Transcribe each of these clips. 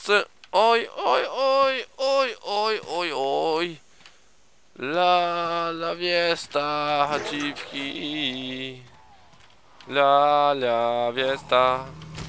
wiosce. Oj, oj, oj, oj, oj, oj, oj. La wiesta, dziwki. La wiesta.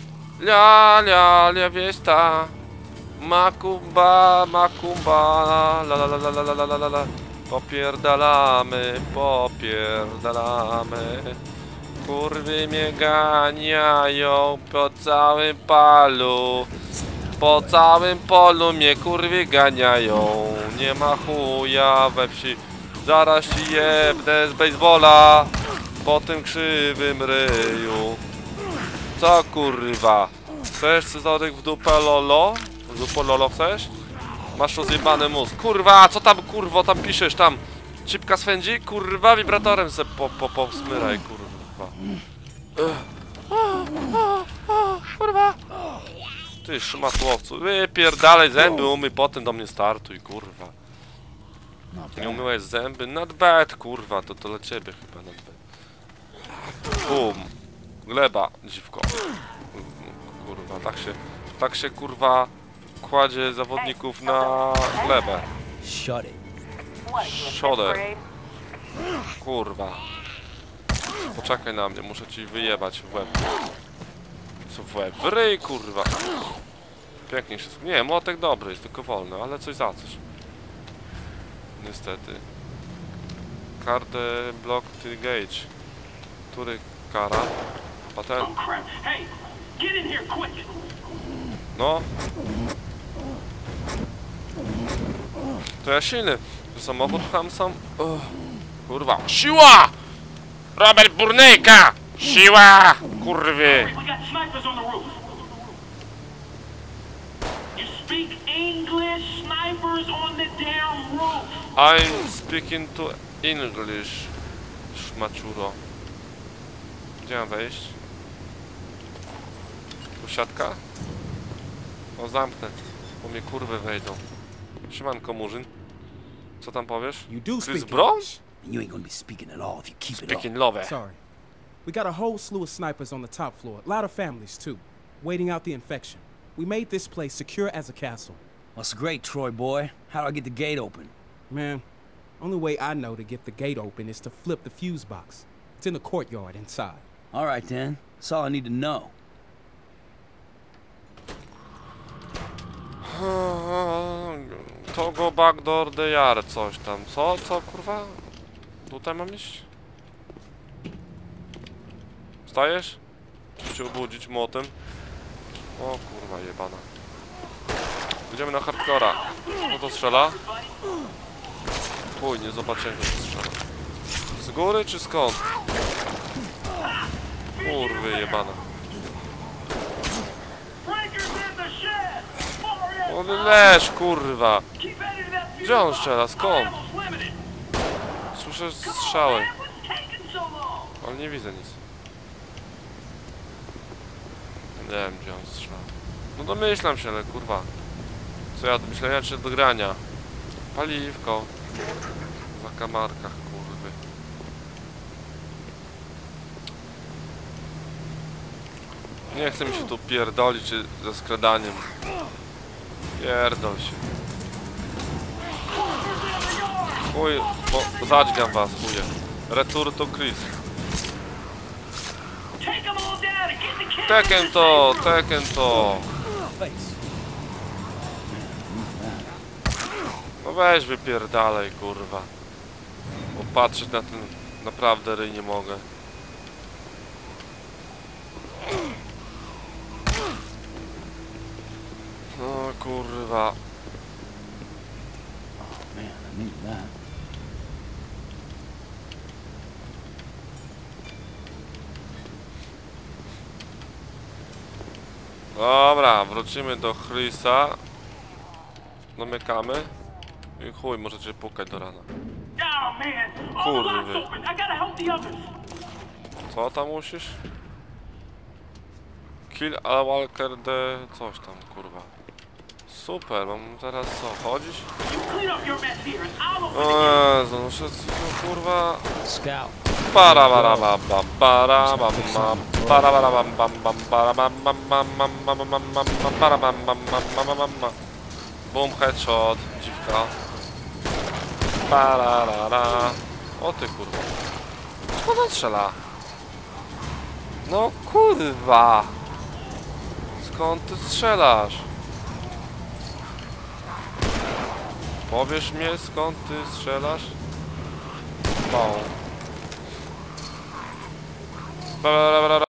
La wiesta. Makumba, makumba. La. Popierdalamy, popierdalamy. Kurwy mnie ganiają po całym palu. Po całym polu mnie kurwy ganiają. Nie ma chuja we wsi. Zaraz ci jebnę z baseballa po tym krzywym ryju. Co kurwa? Chcesz scyzoryk w dupę lolo? W dupę lolo chcesz? Masz rozjebany mózg. Kurwa, co tam kurwo tam piszesz tam? Cipka swędzi? Kurwa, wibratorem se posmyraj kurwa. Kurwa. Ty szmatłowcu, wypierdalaj zęby, umyj, potem do mnie startuj, kurwa. Nie umyłeś zęby? Not bad, kurwa, to dla ciebie chyba not bad. Bum. Gleba, dziwko. Kurwa, tak się kurwa kładzie zawodników na glebę. Szodę. Kurwa. Poczekaj na mnie, muszę ci wyjebać w łeb. Co w łeb? W ryj, kurwa. Pięknie się... Nie, młotek dobry jest, tylko wolny, ale coś za coś. Niestety. Kartę block to gauge. Który kara? Patent. No. To ja silny. Samochód tam sam... Kurwa. Siła! Robert Burnejka! Siła! Kurwy! I'm speaking to English, szmaciuro. Gdzie mam wejść? Tu siatka? O, zamknę, bo mnie kurwy wejdą. Siemanko, Murzyn. Co tam powiesz? Chris Brown? You ain't gonna be speaking at all if you keep it up. Speaking love. Sorry. We got a whole slew of snipers on the top floor. A lot of families, too. Waiting out the infection. We made this place secure as a castle. That's great, Troy boy. How do I get the gate open? Man, only way I know to get the gate open is to flip the fuse box. It's in the courtyard inside. All right, then. That's all I need to know. To go backdoor the yard, coś tam. Co kurwa? Tutaj mam iść? Wstajesz? Czy się obudzić młotem? O kurwa jebana. Idziemy na hardcora. No to strzela? Chuj, nie zobaczymy, co strzela. Z góry czy skąd? Kurwy jebana. O leż kurwa. Gdzie on strzela? Skąd? Słyszę strzały. Ale nie widzę nic. Nie wiem gdzie on strzela. No domyślam się, ale kurwa. Co ja myślałem, czy do grania. Paliwko. W kamarkach, kurwy. Nie chce mi się tu pierdolić ze skradaniem. Pierdol się. Chuj, bo zadźgam was, chuje. Return to Chris. Tekken to. No weź wypierdalej, kurwa. Bo patrzeć na ten naprawdę ryj nie mogę. No kurwa. Oh, man, I need that. Dobra, wrócimy do Chrisa. Domykamy. I chuj, możecie pukać do rana. Kurwy. Co tam musisz? Kill a walker the... coś tam, kurwa. Super, mam teraz co, chodzić? O Jezu, no kurwa... Scout. Para bara bam bam para bam bam para bara bam bam bam para bam bam bam bam bam bam bam bam para bam bam bam bam bam bam. Boom, headshot, dziwka. Pararara. O ty kurwa. Skąd on strzela? No kurwa. Skąd ty strzelasz? Powiesz mnie, skąd ty strzelasz? No.